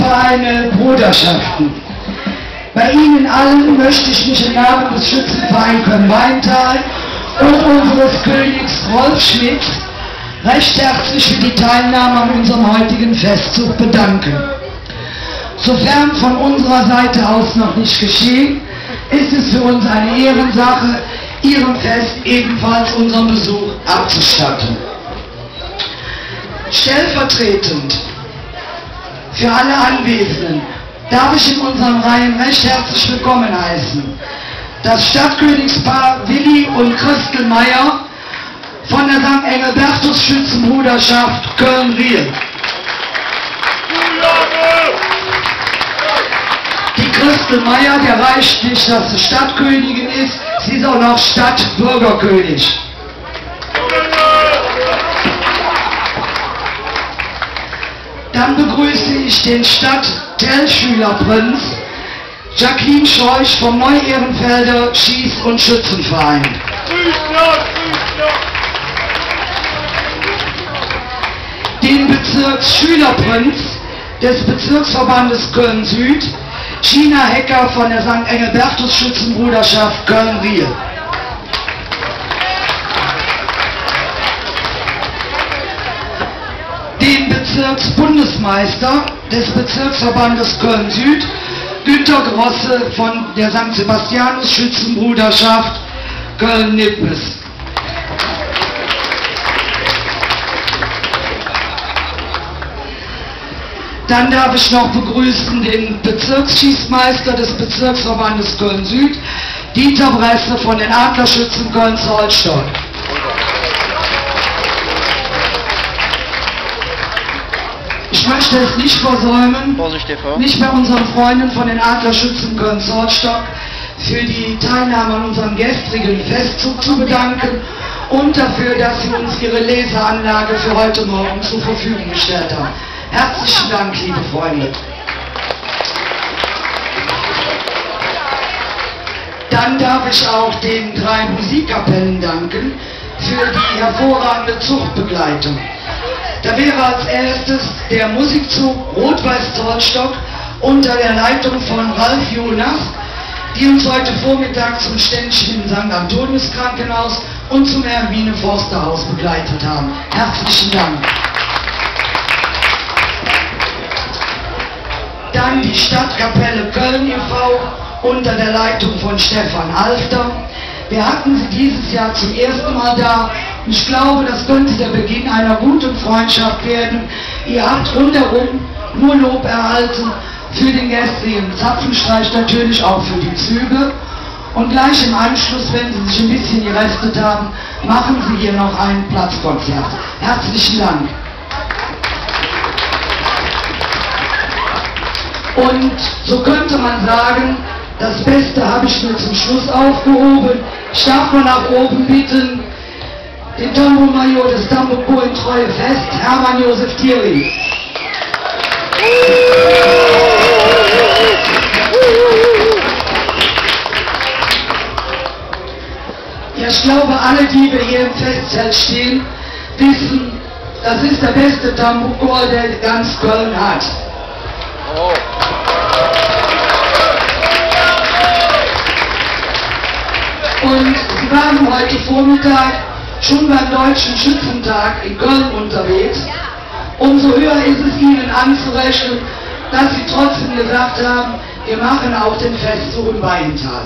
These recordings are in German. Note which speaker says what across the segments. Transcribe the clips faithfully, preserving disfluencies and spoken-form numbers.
Speaker 1: Schützenvereine, Bruderschaften. Bei Ihnen allen möchte ich mich im Namen des Schützenvereins Köln-Weintal und unseres Königs Rolf Schmidt recht herzlich für die Teilnahme an unserem heutigen Festzug bedanken. Sofern von unserer Seite aus noch nicht geschehen, ist es für uns eine Ehrensache, Ihrem Fest ebenfalls unseren Besuch abzustatten. Stellvertretend für alle Anwesenden darf ich in unseren Reihen recht herzlich willkommen heißen das Stadtkönigspaar Willi und Christel Meyer von der Sankt Engelbertus Schützenbruderschaft Köln-Riel. Die Christel Meyer, der reicht nicht, dass sie Stadtkönigin ist, sie ist auch noch Stadtbürgerkönig. Dann begrüße ich den Stadt-Tell-Schülerprinz Jacqueline Scheuch vom Neu-Ehrenfelder Schieß- und Schützenverein. Den Bezirksschülerprinz des Bezirksverbandes Köln-Süd, Gina Hecker von der Sankt Engelbertus Schützenbruderschaft Köln-Riel. Den Bezirksbundesmeister des Bezirksverbandes Köln-Süd, Günter Grosse von der Sankt Sebastianus Schützenbruderschaft Köln-Nippes. Dann darf ich noch begrüßen den Bezirksschießmeister des Bezirksverbandes Köln-Süd, Dieter Bresse von den Adlerschützen Köln-Zollstock. Ich möchte es nicht versäumen, mich bei unseren Freunden von den Adlerschützen Köln-Zollstock für die Teilnahme an unserem gestrigen Festzug zu bedanken und dafür, dass sie uns ihre Leseanlage für heute Morgen zur Verfügung gestellt haben. Herzlichen Dank, liebe Freunde. Dann darf ich auch den drei Musikkapellen danken für die hervorragende Zuchtbegleitung. Da wäre als erstes der Musikzug Rot-Weiß-Zollstock unter der Leitung von Ralf Jonas, die uns heute Vormittag zum Ständchen im Sankt Antonius Krankenhaus und zum Hermine Forsterhaus begleitet haben. Herzlichen Dank. Dann die Stadtkapelle Köln e V unter der Leitung von Stefan Halfter. Wir hatten sie dieses Jahr zum ersten Mal da und ich glaube, das könnte der Beginn einer guten Freundschaft werden. Ihr habt rundherum nur Lob erhalten für den gestrigen Zapfenstreich, natürlich auch für die Züge. Und gleich im Anschluss, wenn Sie sich ein bisschen gerestet haben, machen Sie hier noch ein Platzkonzert. Herzlichen Dank. Und so könnte man sagen, das Beste habe ich mir zum Schluss aufgehoben. Ich darf mal nach oben bitten, den Tambourmajor des Tambour in Treue Fest, Hermann Josef Thierry. Ja, ich glaube, alle, die wir hier im Festzelt stehen, wissen, das ist der beste Tambour, der ganz Köln hat. Oh. Und Sie waren heute Vormittag schon beim Deutschen Schützentag in Köln unterwegs. Umso höher ist es Ihnen anzurechnen, dass Sie trotzdem gesagt haben, wir machen auch den Festzug im Weintal.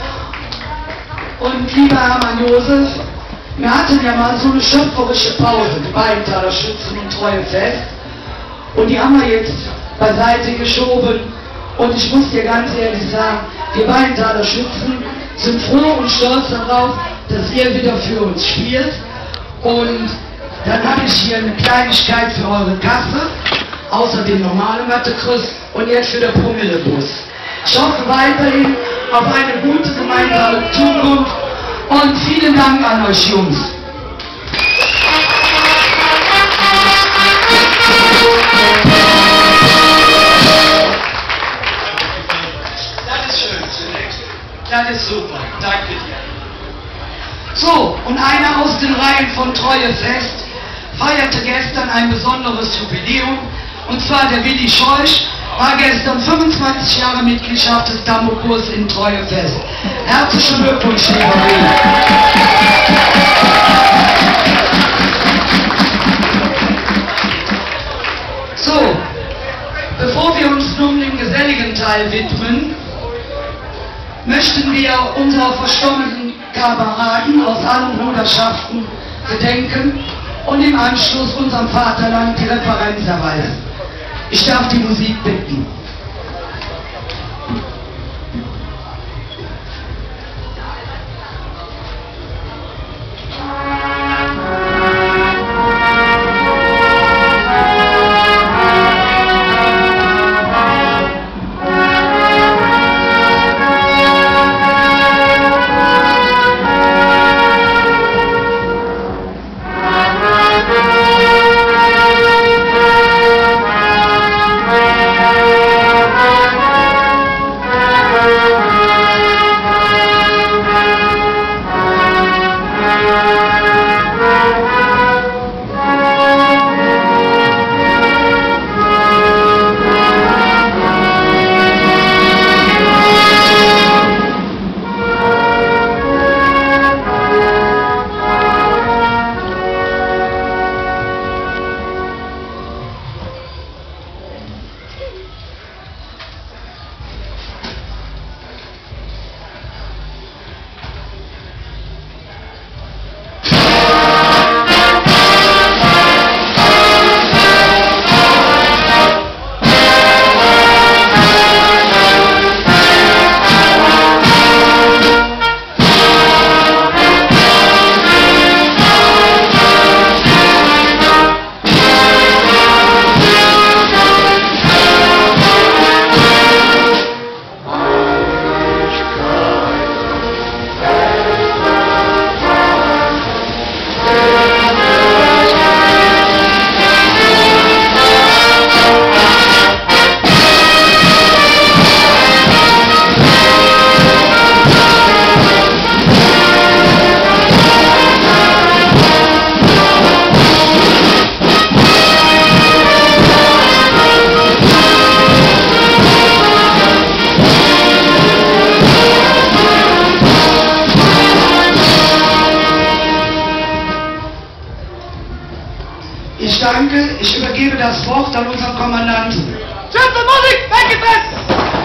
Speaker 1: Und lieber Hermann Josef, wir hatten ja mal so eine schöpferische Pause, die Weintaler Schützen und Treue Fest. Und die haben wir jetzt beiseite geschoben. Und ich muss dir ganz ehrlich sagen, wir Weintaler Schützen sind froh und stolz darauf, dass ihr wieder für uns spielt. Und dann habe ich hier eine Kleinigkeit für eure Kasse, außer dem normalen Wattecruz und jetzt für den Promillebus. Ich hoffe weiterhin auf eine gute gemeinsame Zukunft und vielen Dank an euch Jungs.
Speaker 2: Das ist schön. Das ist super. Danke dir.
Speaker 1: So, und einer aus den Reihen von Treue Fest feierte gestern ein besonderes Jubiläum, und zwar der Willi Scheuch, war gestern fünfundzwanzig Jahre Mitgliedschaft des Dammokurs in Treuefest. Herzlichen Glückwunsch, lieber Rie. So, bevor wir uns nun dem geselligen Teil widmen, möchten wir unserer verstorbenen Kameraden aus allen Bruderschaften gedenken und im Anschluss unserem Vaterland die Referenz erweisen. Ich darf die Musik bitten. Ich danke, ich übergebe das Wort an unseren Kommandanten.
Speaker 3: Schöpfe Musik, weggesetzt!